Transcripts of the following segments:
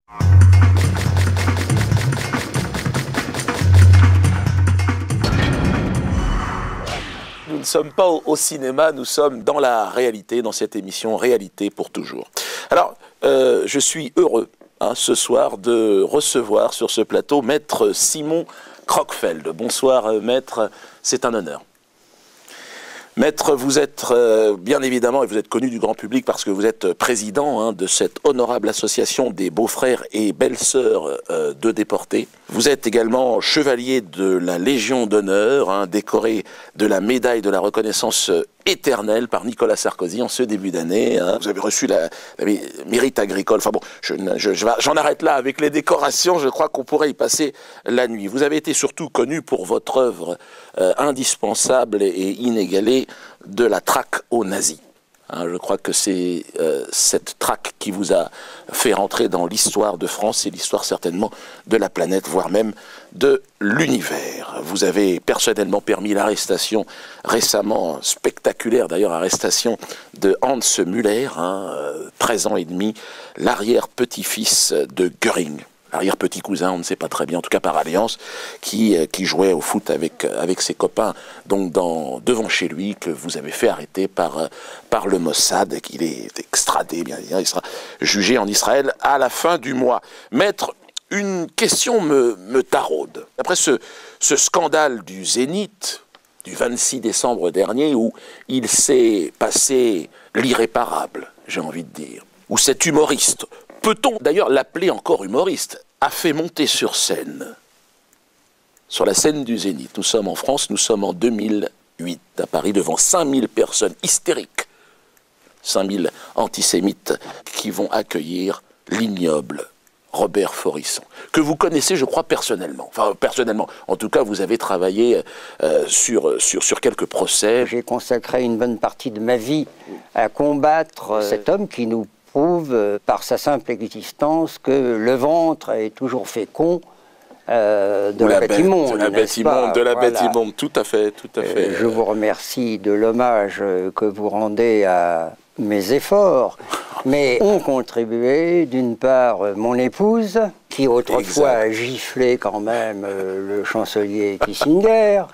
Nous ne sommes pas au cinéma, nous sommes dans la réalité, dans cette émission Réalité pour toujours. Alors, je suis heureux ce soir de recevoir sur ce plateau Maître Simon Crockfeld. Bonsoir Maître, c'est un honneur. Maître, vous êtes bien évidemment, et vous êtes connu du grand public parce que vous êtes président de cette honorable association des beaux-frères et belles-sœurs de déportés. Vous êtes également chevalier de la Légion d'honneur, décoré de la médaille de la reconnaissance éternelle par Nicolas Sarkozy en ce début d'année. Vous avez reçu la mérite agricole. Enfin bon, j'en arrête là avec les décorations. Je crois qu'on pourrait y passer la nuit. Vous avez été surtout connu pour votre œuvre indispensable et inégalée de la traque aux nazis. Je crois que c'est cette traque qui vous a fait rentrer dans l'histoire de France et l'histoire certainement de la planète, voire même de l'univers. Vous avez personnellement permis l'arrestation récemment, spectaculaire d'ailleurs, arrestation de Hans Müller, 13 ans et demi, l'arrière-petit-fils de Göring. Arrière-petit-cousin, on ne sait pas très bien, en tout cas par alliance, qui jouait au foot avec ses copains, donc devant chez lui, que vous avez fait arrêter par le Mossad, qu'il est extradé, bien sûr, il sera jugé en Israël à la fin du mois. Maître, une question me taraude. Après ce scandale du Zénith, du 26 décembre dernier, où il s'est passé l'irréparable, j'ai envie de dire, où cet humoriste, peut-on d'ailleurs l'appeler encore humoriste, a fait monter sur scène, sur la scène du Zénith. Nous sommes en France, nous sommes en 2008, à Paris, devant 5000 personnes hystériques, 5000 antisémites qui vont accueillir l'ignoble Robert Faurisson, que vous connaissez, je crois, personnellement. Enfin, personnellement. En tout cas, vous avez travaillé sur quelques procès. J'ai consacré une bonne partie de ma vie à combattre cet homme qui nous prouve par sa simple existence que le ventre est toujours fécond de la bête immonde. De la bête immonde, de la bête immonde, tout à fait, tout à fait. Je vous remercie de l'hommage que vous rendez à mes efforts, mais ont contribué d'une part mon épouse, qui autrefois a giflé quand même le chancelier Kissinger,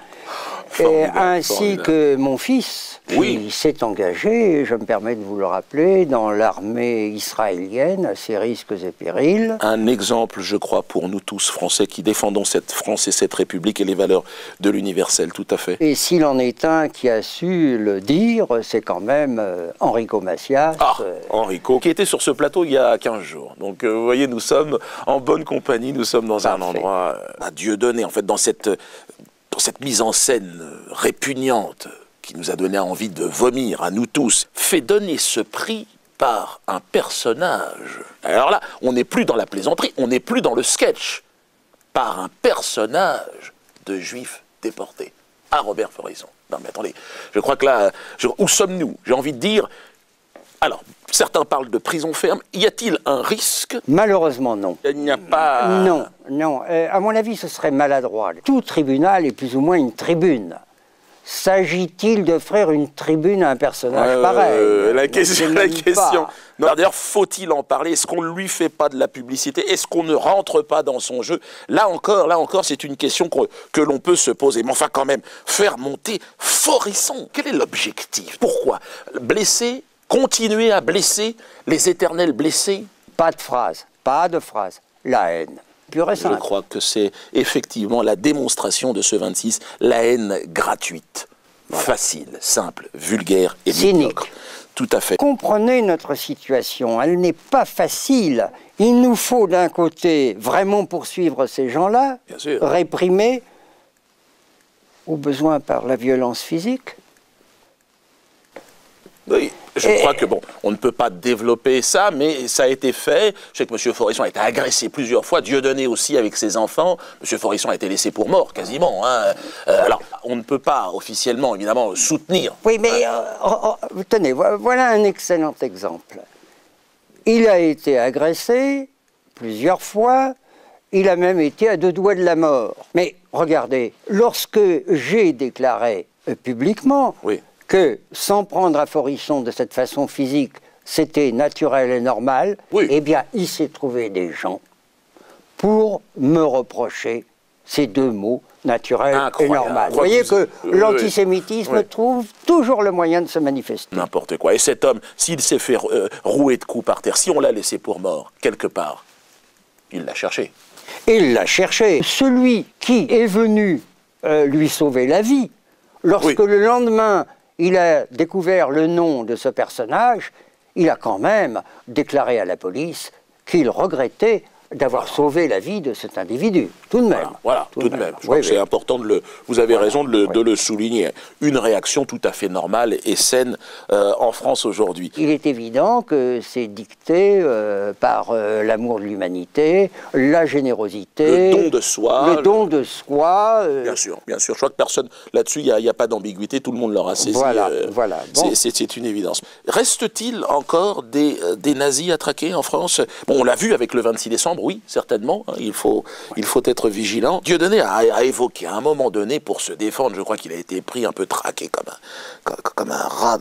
ainsi que mon fils, qui s'est engagé, je me permets de vous le rappeler, dans l'armée israélienne, à ses risques et périls. Un exemple, je crois, pour nous tous Français qui défendons cette France et cette République et les valeurs de l'universel, tout à fait. Et s'il en est un qui a su le dire, c'est quand même Enrico Macias. Enrico, qui était sur ce plateau il y a 15 jours. Donc, vous voyez, nous sommes en bonne compagnie, nous sommes dans un endroit à Dieu donné, en fait, dans cette mise en scène répugnante qui nous a donné envie de vomir à nous tous, fait donner ce prix par un personnage. Alors là, on n'est plus dans la plaisanterie, on n'est plus dans le sketch, par un personnage de juif déporté, à Robert Faurisson. Non mais attendez, je crois que là, où sommes-nous? J'ai envie de dire, alors, certains parlent de prison ferme, y a-t-il un risque? Malheureusement non. Il n'y a pas... Non, non, à mon avis ce serait maladroit. Tout tribunal est plus ou moins une tribune. S'agit-il d'offrir une tribune à un personnage pareil? La question. D'ailleurs, faut-il en parler? Est-ce qu'on ne lui fait pas de la publicité? Est-ce qu'on ne rentre pas dans son jeu? Là encore, c'est une question que l'on peut se poser. Mais enfin, quand même, faire monter Faurisson, quel est l'objectif? Pourquoi? Blesser? Continuer à blesser les éternels blessés? Pas de phrase, la haine. Pure et simple. Je crois que c'est effectivement la démonstration de ce 26, la haine gratuite, facile, simple, vulgaire et médiocre. Tout à fait. Comprenez notre situation, elle n'est pas facile. Il nous faut d'un côté vraiment poursuivre ces gens-là, réprimer, au besoin par la violence physique. Oui, je crois que bon, on ne peut pas développer ça, mais ça a été fait. Je sais que M. Faurisson a été agressé plusieurs fois, Dieudonné aussi avec ses enfants. M. Faurisson a été laissé pour mort, quasiment. Alors, on ne peut pas officiellement, évidemment, soutenir. Oui, mais tenez, voilà un excellent exemple. Il a été agressé plusieurs fois, il a même été à 2 doigts de la mort. Mais regardez, lorsque j'ai déclaré publiquement que s'en prendre à Faurisson de cette façon physique, c'était naturel et normal, Oui. eh bien, il s'est trouvé des gens pour me reprocher ces deux mots, naturel et normal. Vous voyez que l'antisémitisme trouve toujours le moyen de se manifester. N'importe quoi. Et cet homme, s'il s'est fait rouer de coups par terre, si on l'a laissé pour mort, quelque part, il l'a cherché. Il l'a cherché. Celui qui est venu lui sauver la vie, lorsque le lendemain, il a découvert le nom de ce personnage, il a quand même déclaré à la police qu'il regrettait d'avoir sauvé la vie de cet individu, tout de même. Voilà, tout de même. Je crois que c'est important de le... Vous avez raison de le souligner. Une réaction tout à fait normale et saine en France aujourd'hui. Il est évident que c'est dicté par l'amour de l'humanité, la générosité... Le don de soi. Le don de soi. Bien sûr, bien sûr. Je crois que personne... Là-dessus, il n'y a pas d'ambiguïté, tout le monde l'aura saisi. Voilà, voilà. Bon. C'est une évidence. Reste-t-il encore des nazis à traquer en France? Bon, on l'a vu avec le 26 décembre, oui, certainement. Hein, il faut être vigilant. Dieudonné a évoqué à un moment donné, pour se défendre, je crois qu'il a été pris un peu traqué comme un rat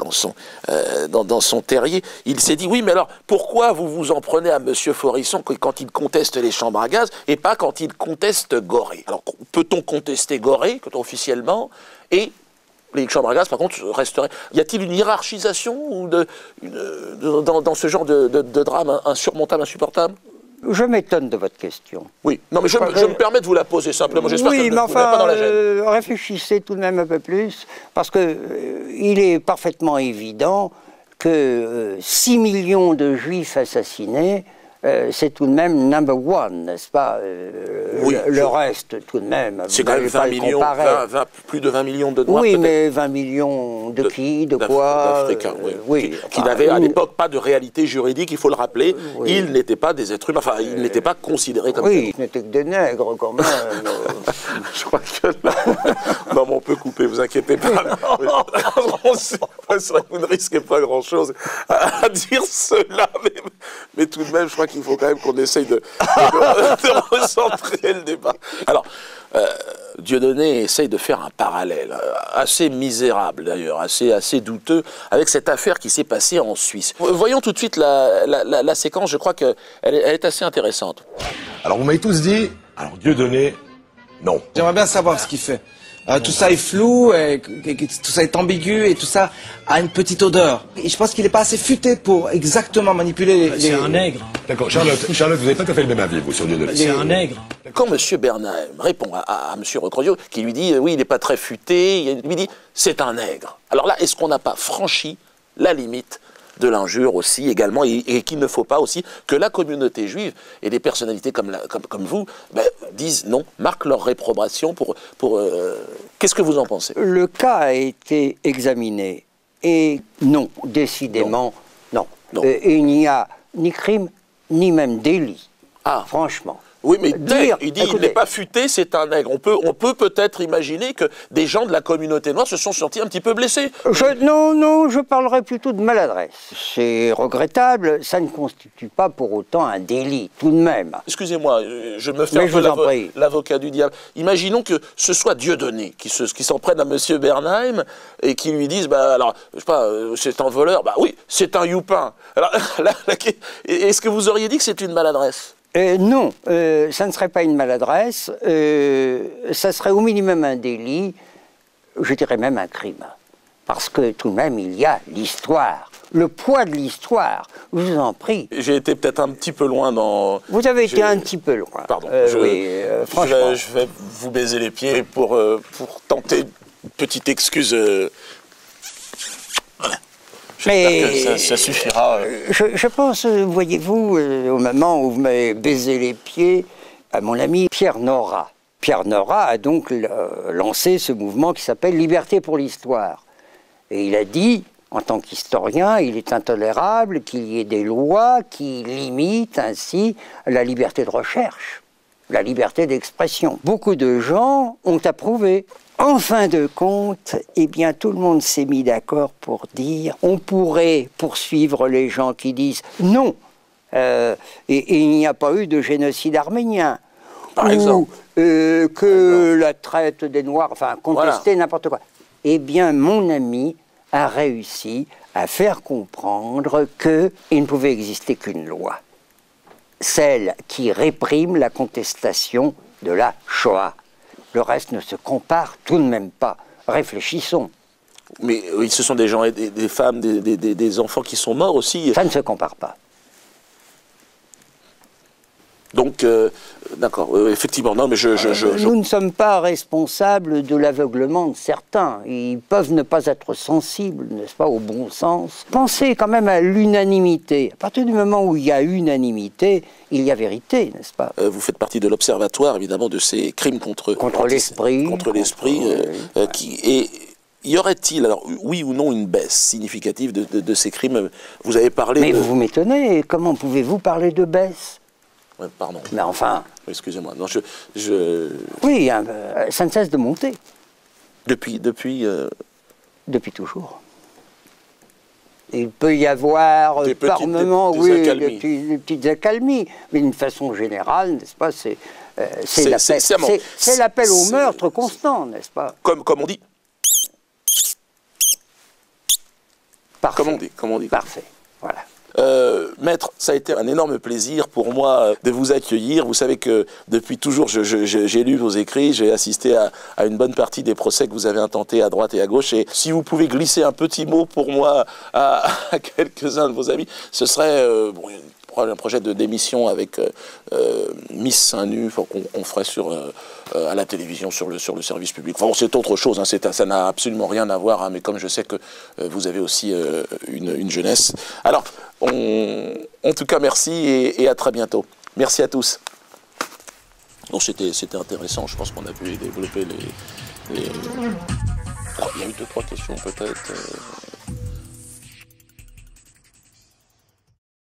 dans son terrier. Il s'est dit, oui, mais alors, pourquoi vous vous en prenez à M. Forisson quand il conteste les chambres à gaz et pas quand il conteste Gorée? Alors, peut-on contester Gorée, officiellement, et les chambres à gaz, par contre, resteraient... Y a-t-il une hiérarchisation ou dans ce genre de drame insurmontable, insupportable? Je m'étonne de votre question. Oui, non, mais je me permets de vous la poser simplement. J'espère que vous n'êtes pas dans la gêne. Réfléchissez tout de même un peu plus, parce que il est parfaitement évident que 6 millions de juifs assassinés, c'est tout de même number one, n'est-ce pas? Le reste, tout de même. C'est quand même 20 millions, plus de 20 millions de Noirs. Oui, mais 20 millions de qui? De quoi? D'Africains, oui. Qui n'avaient à l'époque pas de réalité juridique, il faut le rappeler. Oui. Ils n'étaient pas des êtres humains, enfin, ils n'étaient pas considérés comme tels. Oui, ils n'étaient que des nègres, quand même. Je crois que là... Non, mais on peut couper, vous inquiétez pas. Vous ne risquez pas grand-chose à dire cela, mais tout de même, je crois qu'il faut quand même qu'on essaye de recentrer le débat. Alors, Dieudonné essaye de faire un parallèle, assez misérable d'ailleurs, assez douteux, avec cette affaire qui s'est passée en Suisse. Voyons tout de suite la séquence, je crois qu'elle est assez intéressante. Alors, vous m'avez tous dit, alors Dieudonné, non. J'aimerais bien savoir ce qu'il fait. Tout ça est flou, tout ça est ambigu et tout ça a une petite odeur. Et je pense qu'il n'est pas assez futé pour exactement manipuler les... C'est un nègre. D'accord, Charlotte, vous n'avez pas tout à fait le même avis, vous, sur Dieudonné. C'est un nègre. Quand M. Bernheim répond à M. Recrozio, qui lui dit, oui, il n'est pas très futé, il lui dit, c'est un nègre. Alors là, est-ce qu'on n'a pas franchi la limite de l'injure aussi également, et qu'il ne faut pas aussi que la communauté juive et des personnalités comme vous disent non, marquent leur réprobation pour qu'est-ce que vous en pensez? Le cas a été examiné et non, décidément non. Il n'y a ni crime ni même délit, franchement. Oui, mais il dit il n'est pas futé, c'est un nègre. On peut peut-être imaginer que des gens de la communauté noire se sont sentis un petit peu blessés. Non, je parlerai plutôt de maladresse. C'est regrettable, ça ne constitue pas pour autant un délit, tout de même. Excusez-moi, je me fais un peu l'avocat du diable. Imaginons que ce soit Dieudonné qui s'en prenne à M. Bernheim et qui lui dise, alors, je sais pas, c'est un voleur, oui, c'est un youpin. Alors, est-ce que vous auriez dit que c'est une maladresse? Non, ça ne serait pas une maladresse, ça serait au minimum un délit, je dirais même un crime. Parce que tout de même, il y a l'histoire, le poids de l'histoire, je vous en prie. J'ai été peut-être un petit peu loin dans... Vous avez été un petit peu loin. Pardon, franchement. Je vais vous baiser les pieds pour tenter une petite excuse... J'espère que ça suffira. Je pense, voyez-vous, au moment où vous m'avez baisé les pieds, à mon ami Pierre Nora. Pierre Nora a donc lancé ce mouvement qui s'appelle Liberté pour l'Histoire. Et il a dit, en tant qu'historien, il est intolérable qu'il y ait des lois qui limitent ainsi la liberté de recherche, la liberté d'expression. Beaucoup de gens ont approuvé. En fin de compte, eh bien, tout le monde s'est mis d'accord pour dire on pourrait poursuivre les gens qui disent non. Et il n'y a pas eu de génocide arménien. Par exemple. Que la traite des Noirs, enfin, contester n'importe quoi. Eh bien, mon ami a réussi à faire comprendre qu'il ne pouvait exister qu'une loi, celle qui réprime la contestation de la Shoah. Le reste ne se compare tout de même pas. Réfléchissons. Mais oui, ce sont des gens, des femmes, des enfants qui sont morts aussi. Ça ne se compare pas. Donc, d'accord, effectivement, non, mais Nous ne sommes pas responsables de l'aveuglement de certains. Ils peuvent ne pas être sensibles, n'est-ce pas, au bon sens. Pensez quand même à l'unanimité. À partir du moment où il y a unanimité, il y a vérité, n'est-ce pas? Vous faites partie de l'observatoire, évidemment, de ces crimes contre l'esprit. Contre l'esprit. Et y aurait-il, alors, oui ou non, une baisse significative de ces crimes? Vous avez parlé Mais vous m'étonnez, comment pouvez-vous parler de baisse? Pardon. Mais enfin... Excusez-moi. Non, Oui, ça ne cesse de monter. Depuis toujours. Il peut y avoir par moments, oui, des petites accalmies, mais d'une façon générale, n'est-ce pas, c'est l'appel au meurtre constant, n'est-ce pas? Comme on dit. Parfait. Comme on dit. Parfait, voilà. Maître, ça a été un énorme plaisir pour moi de vous accueillir. Vous savez que depuis toujours, j'ai lu vos écrits, j'ai assisté à une bonne partie des procès que vous avez intentés à droite et à gauche. Et si vous pouvez glisser un petit mot pour moi à quelques-uns de vos amis, ce serait un projet de démission avec Miss Saint-Nu qu'on ferait à la télévision sur le service public. Enfin bon, c'est autre chose, hein, ça n'a absolument rien à voir, hein, mais comme je sais que vous avez aussi une jeunesse. Alors, en tout cas, merci et à très bientôt. Merci à tous. Bon, c'était intéressant, je pense qu'on a pu développer les... Il y a eu 2-3 questions peut-être.